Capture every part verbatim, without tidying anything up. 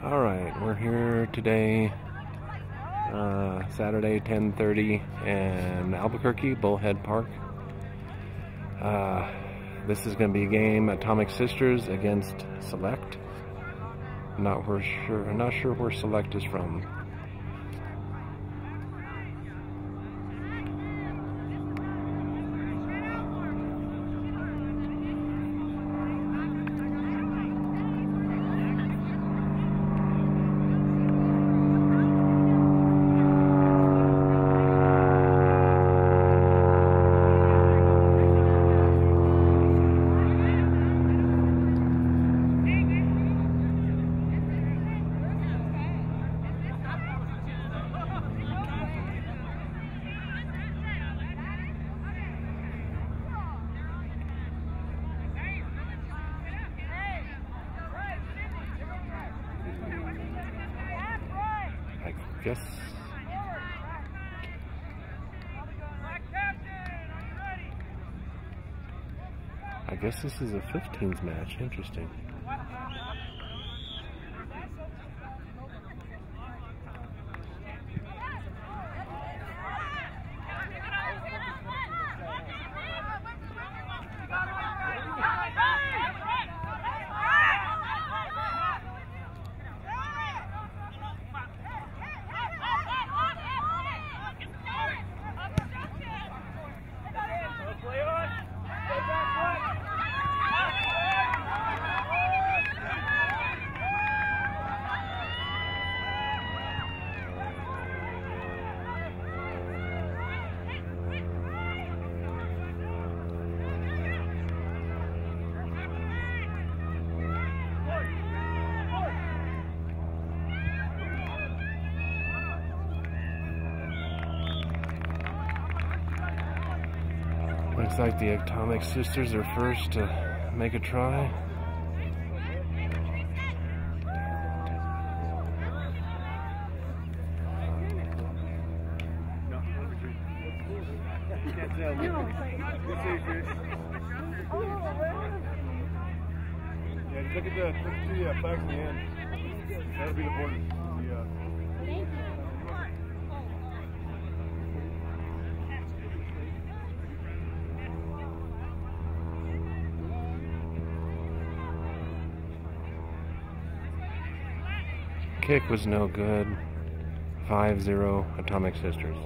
Alright, we're here today, uh, Saturday, ten thirty in Albuquerque, Bullhead Park. Uh, this is going to be a game, Atomic Sisters against Select. Not we're sure, I'm not sure where Select is from. I guess I guess this is a fifteens match. Interesting. Looks like the Atomic Sisters are first to make a try. Yeah, just look at the, look at the uh, flags in the end. That'll be the border. Yeah. Kick was no good. five zero Atomic Sisters.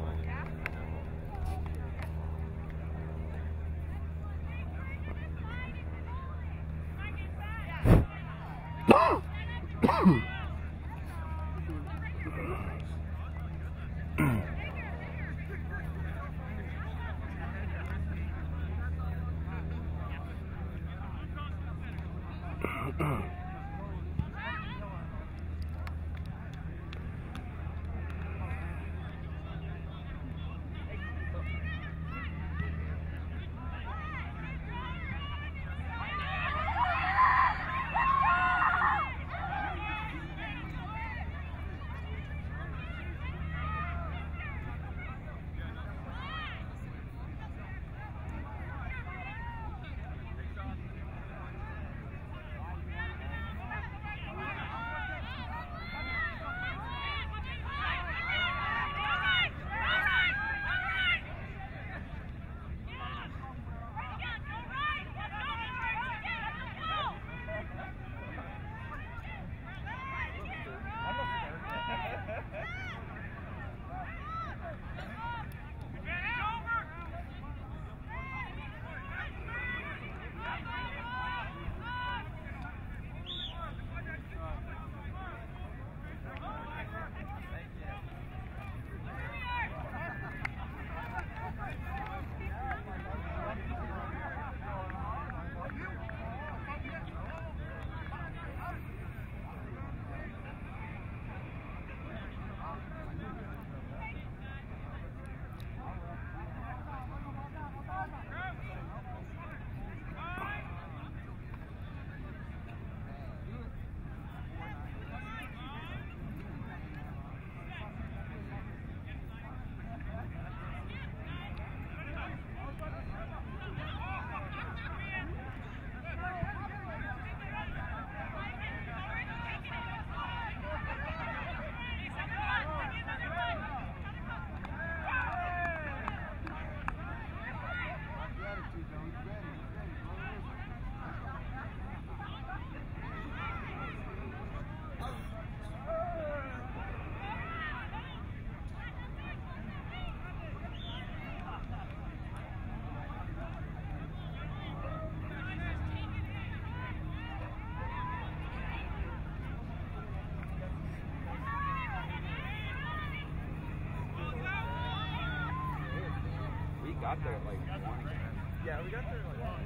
got there at like one. Yeah, we got there like one.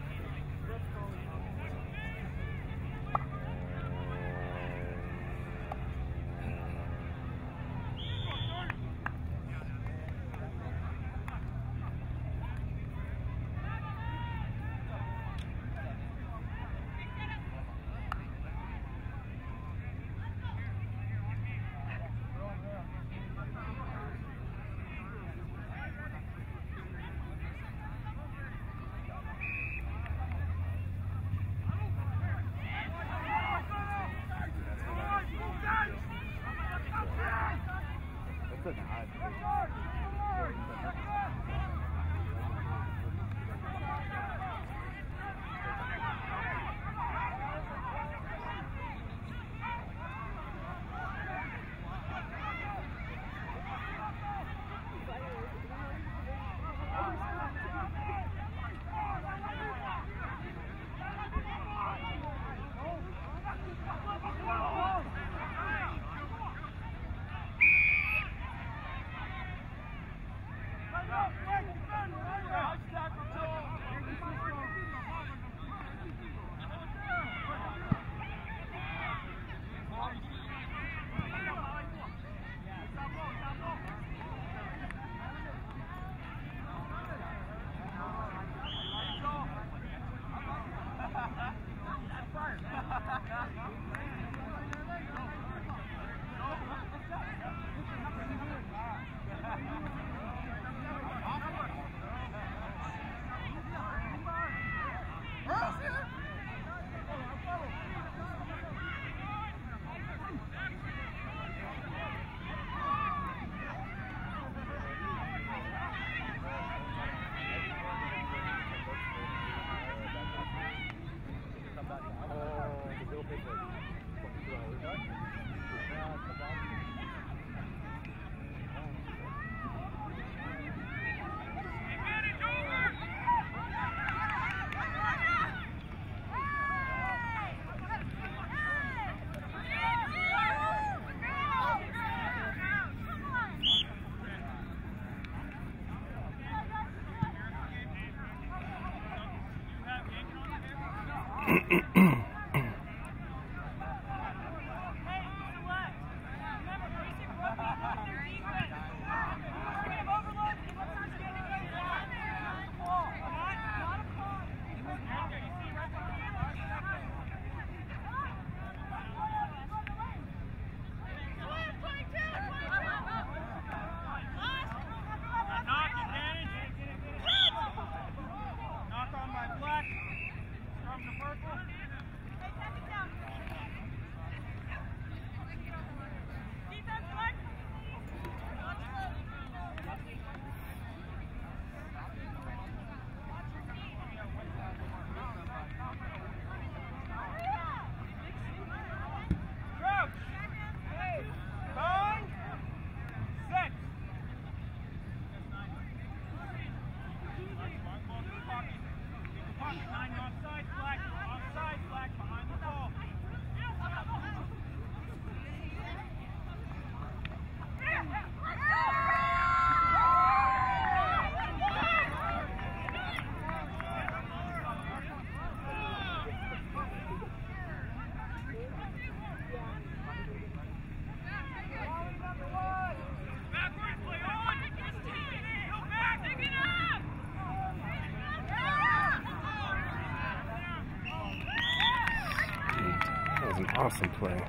An awesome play.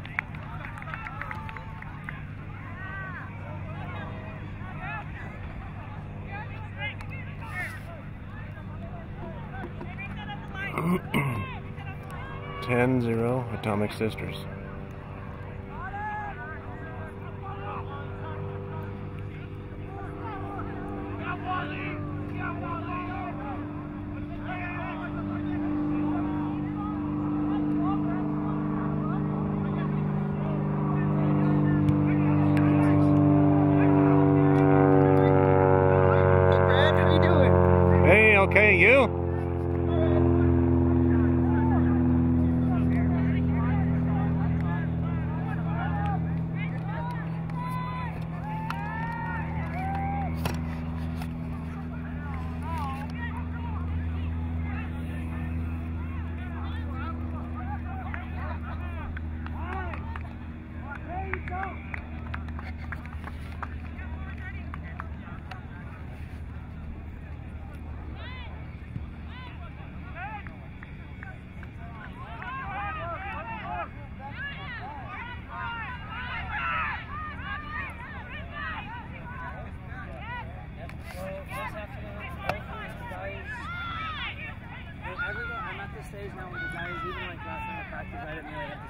ten zero Atomic Sisters. Okay, you?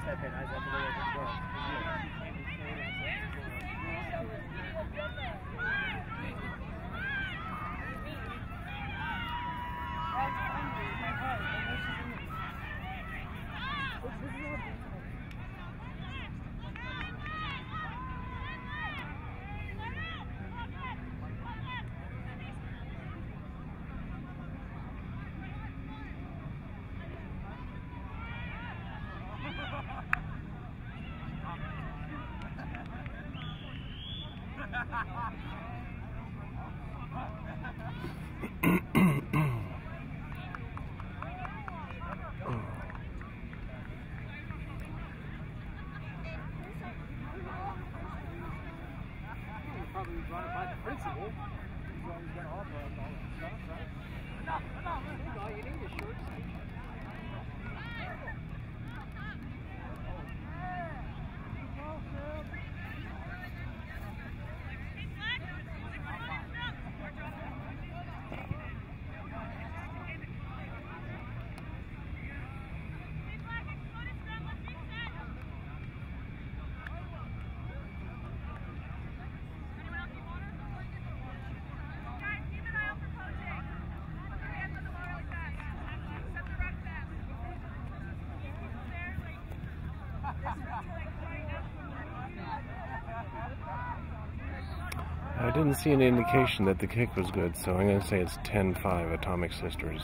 Probably run it by the principal. He's always got all the all the stuff, right? No, no, no. All you need is shorts. I didn't see any indication that the kick was good, so I'm going to say it's ten five Atomic Sisters.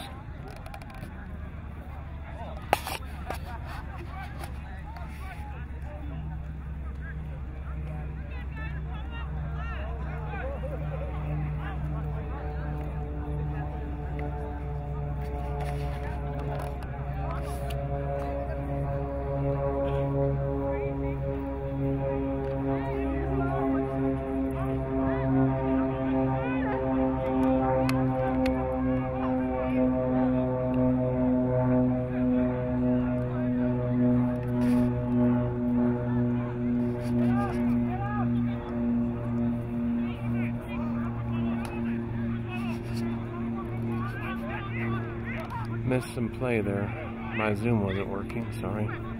Missed some play there. My Zoom wasn't working, sorry.